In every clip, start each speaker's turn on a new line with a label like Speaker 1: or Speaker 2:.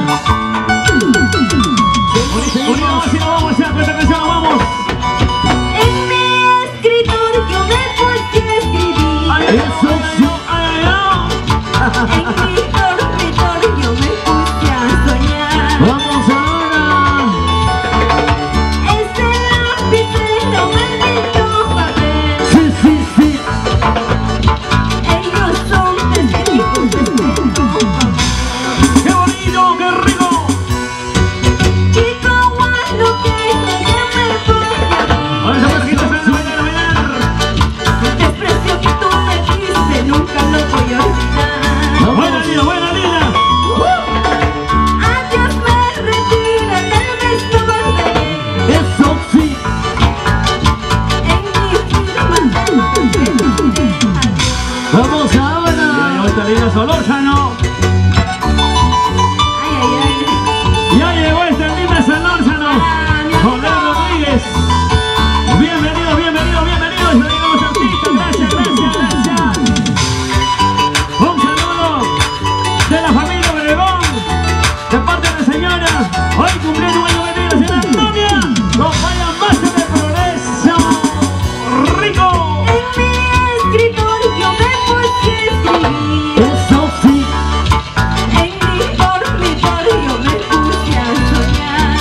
Speaker 1: Solórzano. Ya llegó esta linda Solórzano. José Rodríguez. Bienvenidos, bienvenidos, bienvenidos. Le digamos artistas. Gracias, gracias, gracias. Un saludo de la familia Obregón, de parte de la señora. Hoy cumpleaños año de señora Antonia. Nos vaya más en el progreso. Rico.
Speaker 2: En mi escritorio me puse a escribir.
Speaker 1: Eso sí.
Speaker 2: En mi dormitorio me puse a soñar.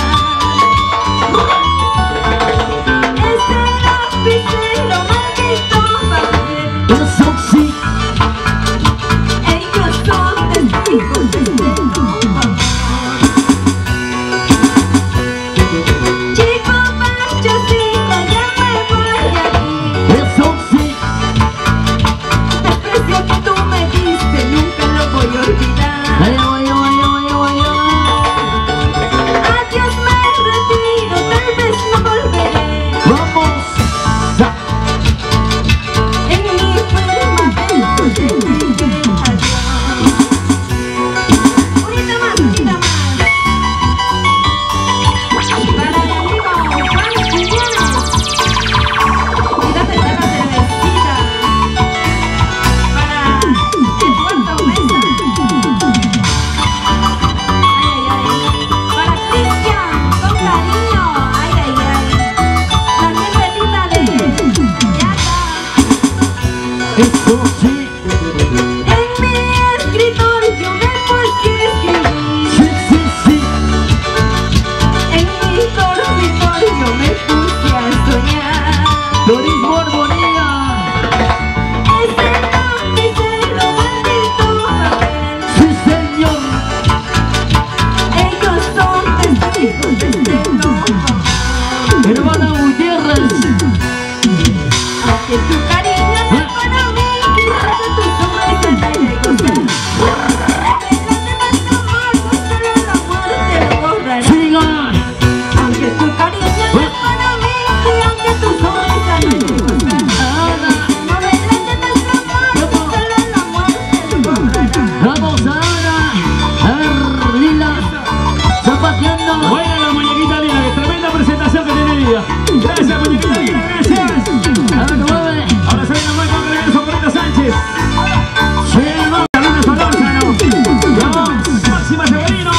Speaker 2: Ese lapicero maldito papel.
Speaker 1: Eso sí.
Speaker 2: Ellos son testigos de este nuevo amor. Chico Panchocita, ya me voy de aquí.
Speaker 1: Eso sí.
Speaker 2: Desprecio que tú me diste, nunca lo voy a olvidar. Adiós, me retiro, tal vez no volveré.
Speaker 1: Vamos.
Speaker 2: En mi firmamento te dije adiós. Unita más, unita más. Para mi amigo Juan Quiñones. Y date la cervecita. Para Eduardo Mesa. Ay, ay, ay. Para Cristian, con cariño. Ay, ay, ay. La gente linda de Yata.
Speaker 1: Eso sí.
Speaker 2: En mi escritorio me puse a escribir.
Speaker 1: Sí, sí, sí.
Speaker 2: En mi dormitorio me puse a soñar.
Speaker 1: Doris Borbonilla.
Speaker 2: Ese lapicero maldito papel.
Speaker 1: Sí, señor.
Speaker 2: Ellos son testigos de este nuevo amor.
Speaker 1: Hermana Gutiérrez.
Speaker 2: Aunque tu cariño no es para mí, quizás tu sonrisa me haga gozar. Regrésate tanto amor, solo la muerte lo borrará.
Speaker 1: Siga.
Speaker 2: Aunque tu cariño no es para mí, y aunque tu sonrisa me haga gozar. No regrese tanto amor, solo la muerte lo borrará.
Speaker 1: Vamos ahora. A ver, Lila. Zapateando. Buena la muñequita Lila. Qué tremenda presentación que tiene Lila. Gracias, muñequita Lila. Gracias. A ver, mueve. Ahora se viene el buen con regreso Corita Sánchez. Llegó Carolina Solórzano. Vamos, Máxima Severino.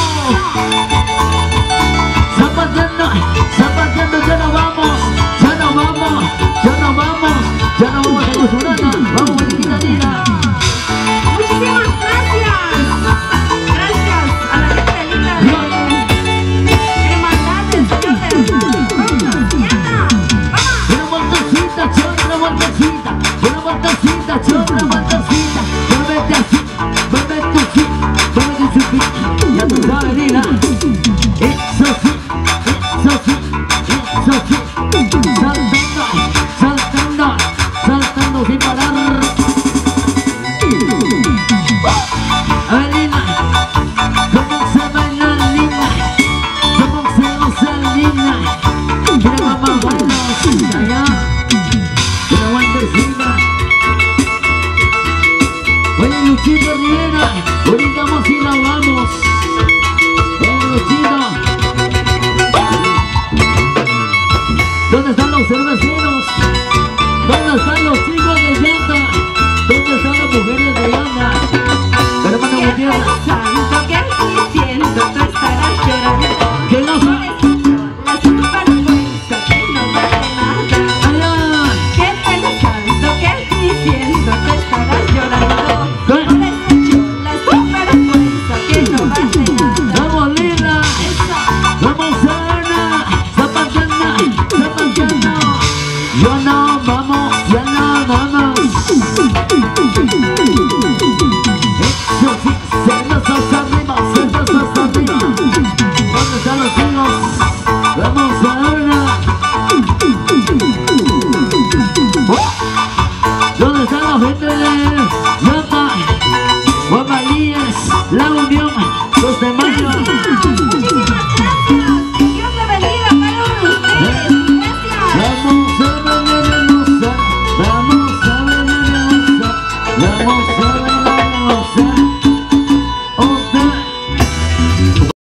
Speaker 1: Zapateando, zapateando, ya nos vamos, ya nos vamos, ya nos vamos, ya nos vamos a Custurana. Vamos, muñequita Lila.
Speaker 2: Muchísimas gracias. Gracias a la gente linda de Hermandad del Señor de los Yata. ¡Vamos!
Speaker 1: Una vueltecita, chon, una vueltecita, una vueltecita, chon, una vueltecita. Muévete así, muévete así, muévete así. Ya tú sabes, Lila. Eso sí, eso sí, eso sí. Saltando, saltando, saltando sin parar. A ver, Lila, ¿cómo se baila, Lila? ¿Cómo se goza, Lila? Mira, mamá, bailos allá. Una vueltecita. Oye, Luchito Rivera, ahorita vamos y la vamos. Oye, Luchito. cariño.